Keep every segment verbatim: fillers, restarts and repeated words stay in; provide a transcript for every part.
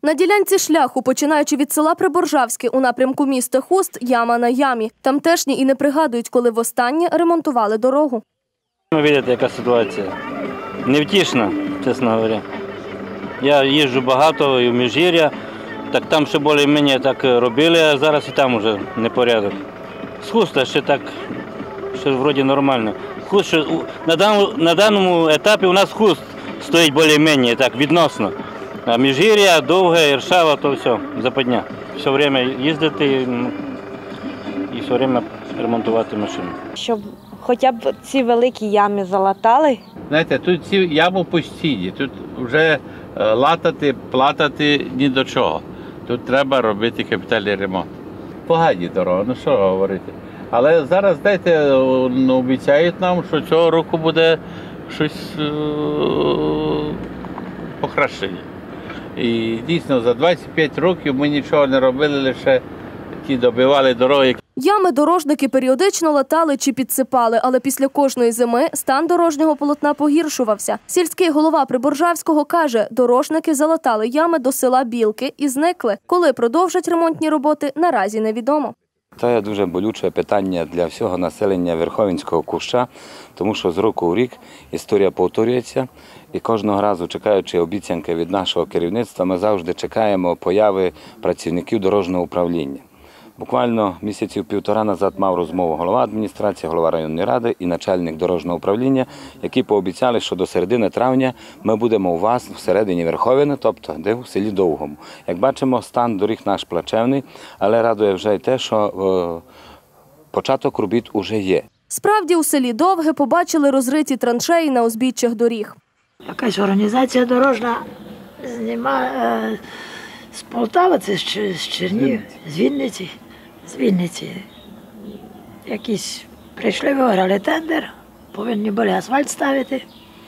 На ділянці шляху, починаючи від села Приборжавське у напрямку міста Хуст, яма на ямі. Тамтешні і не пригадують, коли востаннє ремонтували дорогу. Ви бачите, яка ситуація. Невтішна, чесно говоря. Я їжджу багато і в Міжгір'я, так там ще більш-менш так робили, а зараз і там вже непорядок. З Хуста ще так, ще вроді нормально. Хуст, ще, на, даному, на даному етапі у нас Хуст стоїть більш-менш так відносно. А Міжгір'я, Довге, Іршава, то все, западня. Все время їздити і все время ремонтувати машину. Щоб хоча б ці великі ями залатали. Знаєте, тут ці ями постійні, тут вже латати, платати ні до чого. Тут треба робити капітальний ремонт. Погані дороги, ну що говорити. Але зараз, знаєте, ну, обіцяють нам, що цього року буде щось е покращення. І дійсно за двадцять п'ять років ми нічого не робили, лише ті добивали дороги. Ями дорожники періодично латали чи підсипали, але після кожної зими стан дорожнього полотна погіршувався. Сільський голова Приборжавського каже, дорожники залатали ями до села Білки і зникли. Коли продовжать ремонтні роботи, наразі невідомо. Це дуже болюче питання для всього населення Верховинського Куща, тому що з року в рік історія повторюється. І кожного разу, чекаючи обіцянки від нашого керівництва, ми завжди чекаємо появи працівників дорожнього управління. Буквально місяців півтора назад мав розмову голова адміністрації, голова районної ради і начальник дорожнього управління, які пообіцяли, що до середини травня ми будемо у вас всередині Верховини, тобто де в селі Довгому. Як бачимо, стан доріг наш плачевний, але радує вже й те, що е, початок робіт уже є. Справді, у селі Довге побачили розриті траншеї на узбіччях доріг. Якась організація дорожна знімає з Полтави, це з Чернігів, з Вінниці. З Вінниці. Якісь прийшли, виграли тендер, повинні були асфальт ставити.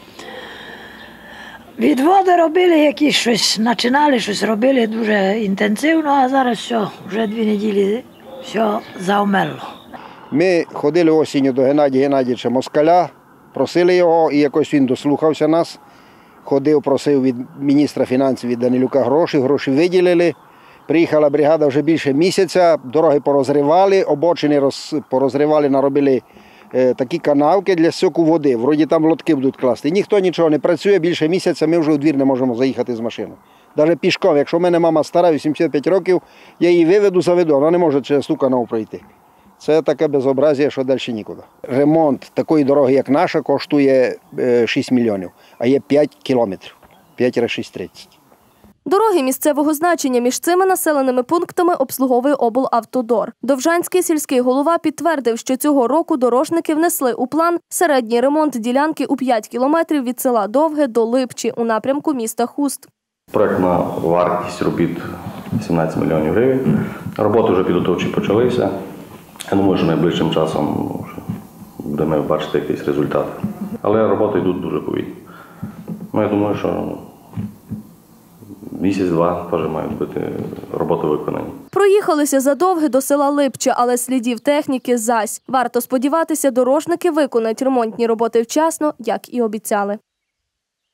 Відводи робили, якісь щось починали, щось робили дуже інтенсивно, а зараз все, вже дві неділі все завмерло. Ми ходили осінню до Геннадія Геннадійовича Москаля, просили його, і якось він дослухався нас. Ходив, просив від міністра фінансів, від Данилюка гроші, гроші виділили. Приїхала бригада вже більше місяця, дороги порозривали, обочини роз, порозривали, наробили е, такі канавки для стоку води. Вроді там лотки будуть класти. Ніхто нічого не працює, більше місяця ми вже у двір не можемо заїхати з машиною. Навіть пішком, якщо в мене мама стара, вісімдесят п'ять років, я її виведу, заведу, вона не може через ту канаву пройти. Це таке безобразія, що далі нікуди. Ремонт такої дороги, як наша, коштує шість мільйонів, а є п'ять кілометрів, п'ять разів шість – тридцять. Дороги місцевого значення між цими населеними пунктами обслуговує облавтодор. Довжанський сільський голова підтвердив, що цього року дорожники внесли у план середній ремонт ділянки у п'ять кілометрів від села Довге до Липчі у напрямку міста Хуст. Проектна вартість робіт сімнадцять мільйонів гривень. Роботи вже підготовчі почалися. Я думаю, що найближчим часом будемо бачити якийсь результат. Але роботи йдуть дуже повільно. Ну, я думаю, що місяць-два теж мають бути роботи виконані. Проїхалися задовге до села Липча, але слідів техніки зась. Варто сподіватися, дорожники виконають ремонтні роботи вчасно, як і обіцяли.